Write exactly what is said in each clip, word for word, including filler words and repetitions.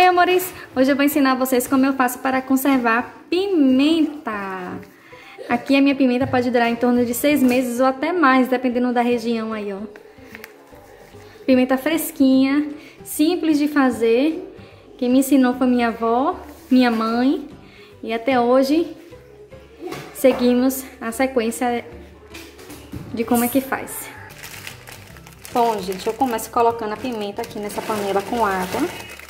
amores! Hoje eu vou ensinar vocês como eu faço para conservar pimenta. Aqui a minha pimenta pode durar em torno de seis meses ou até mais, dependendo da região aí, ó. Pimenta fresquinha, simples de fazer. Quem me ensinou foi minha avó, minha mãe. E até hoje seguimos a sequência de como é que faz. Bom, gente, eu começo colocando a pimenta aqui nessa panela com água.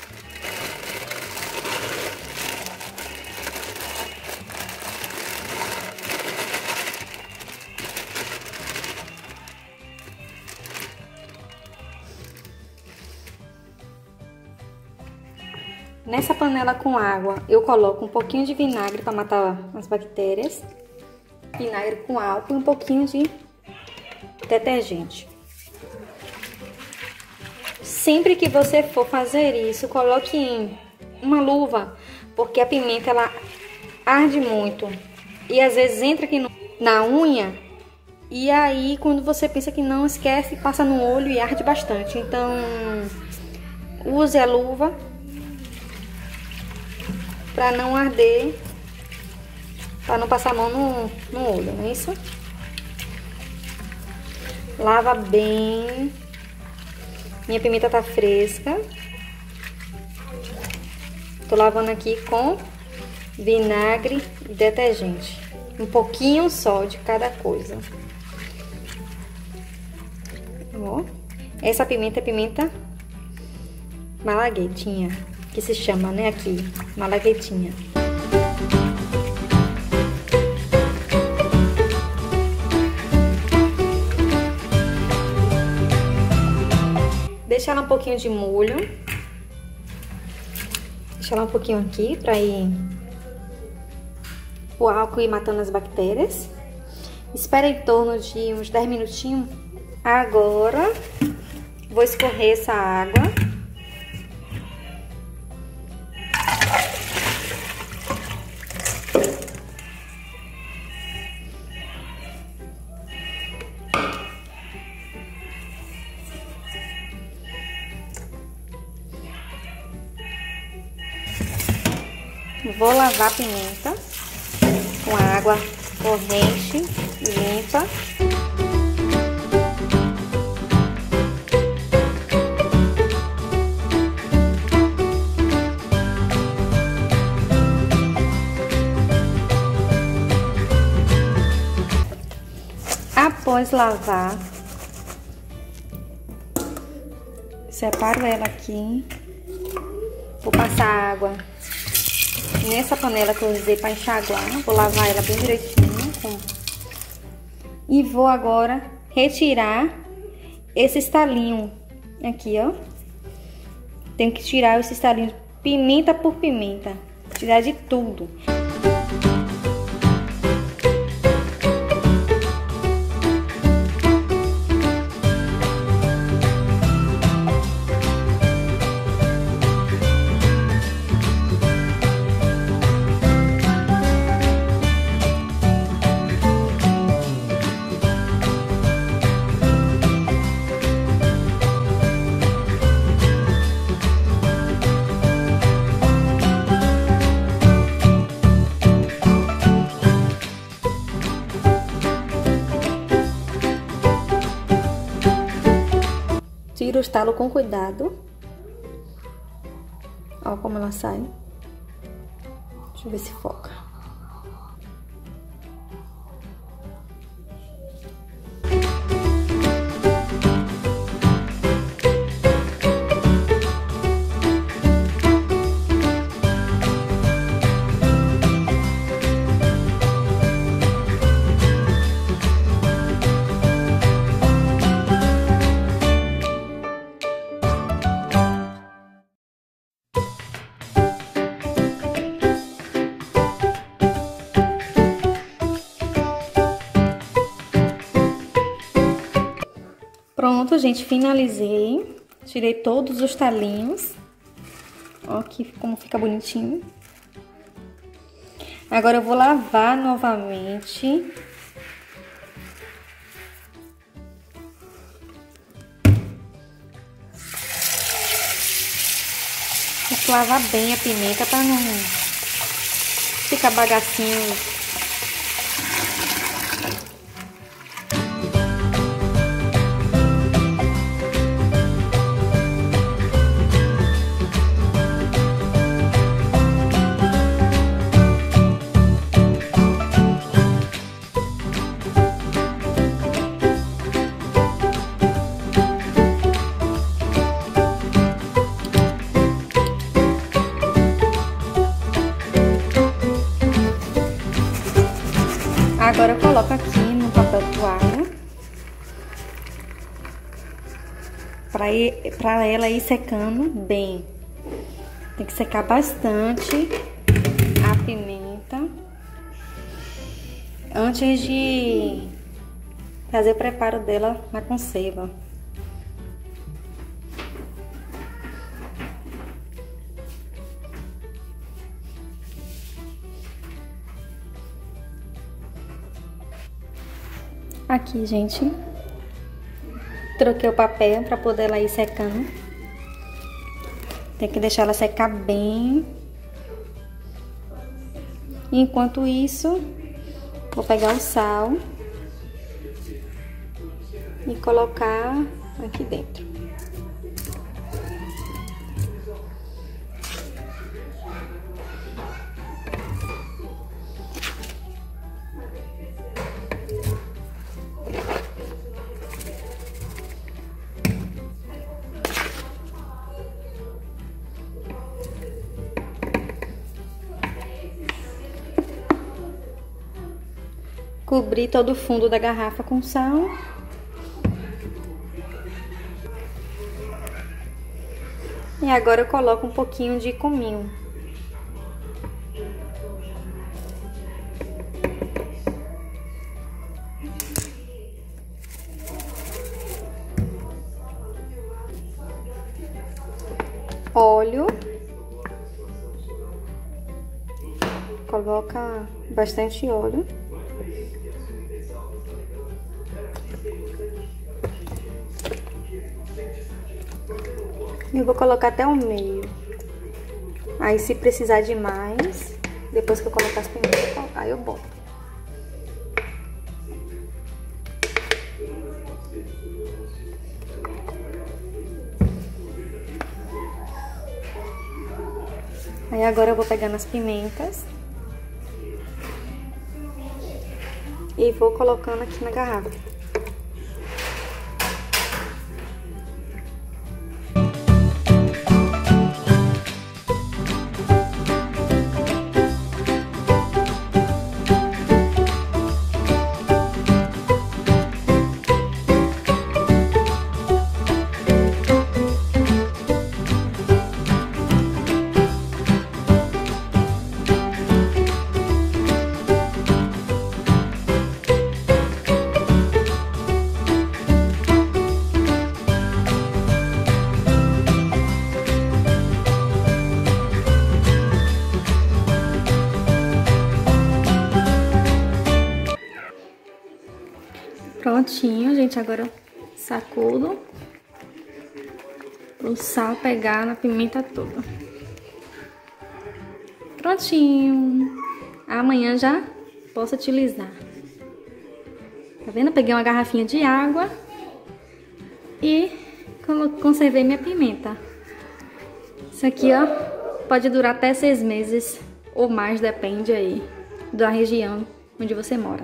Nessa panela com água, eu coloco um pouquinho de vinagre para matar as bactérias. Vinagre com álcool e um pouquinho de detergente. Sempre que você for fazer isso, coloque em uma luva, porque a pimenta ela arde muito. E às vezes entra aqui no, na unha, e aí quando você pensa que não, esquece, passa no olho e arde bastante. Então, use a luva para não arder, para não passar a mão no, no olho, não é isso? Lava bem. Minha pimenta tá fresca. Tô lavando aqui com vinagre e detergente. Um pouquinho só de cada coisa. Ó. Essa pimenta é pimenta malaguetinha, que se chama, né, aqui, malaguetinha. Deixa ela um pouquinho de molho. Deixa ela um pouquinho aqui pra ir o álcool ir matando as bactérias. Espera em torno de uns dez minutinhos. Agora vou escorrer essa água. Vou lavar a pimenta com a água corrente, limpa. Após lavar, separo ela aqui. Vou passar água nessa panela que eu usei para enxaguar. Vou lavar ela bem direitinho. Com... E vou agora retirar esse estalinho aqui, ó. Tenho que tirar esse estalinho pimenta por pimenta. Tirar de tudo. Tira o estalo com cuidado. Ó como ela sai. Deixa eu ver se foca. Pronto, gente, finalizei. Tirei todos os talinhos. Ó aqui como fica bonitinho. Agora eu vou lavar novamente. que lavar bem a pimenta para não ficar bagacinho. Agora eu coloco aqui no papel toalha para ir, para ela ir secando bem. Tem que secar bastante a pimenta antes de fazer o preparo dela na conserva. Aqui, gente, troquei o papel para poder ela ir secando. Tem que deixar ela secar bem. Enquanto isso, vou pegar o sal e colocar aqui dentro. Cobri todo o fundo da garrafa com sal. E agora eu coloco um pouquinho de cominho. Óleo. Coloca bastante óleo. Eu vou colocar até o meio. Aí se precisar de mais, depois que eu colocar as pimentas, aí eu boto. Aí agora eu vou pegando as pimentas e vou colocando aqui na garrafa. Prontinho, gente, agora eu sacudo o sal pegar na pimenta toda. Prontinho. Amanhã já posso utilizar. Tá vendo? Eu peguei uma garrafinha de água e conservei minha pimenta. Isso aqui, ó, pode durar até seis meses ou mais, depende aí da região onde você mora.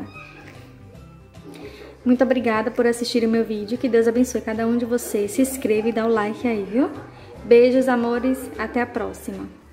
Muito obrigada por assistir o meu vídeo. Que Deus abençoe cada um de vocês. Se inscreva e dá o like aí, viu? Beijos, amores. Até a próxima.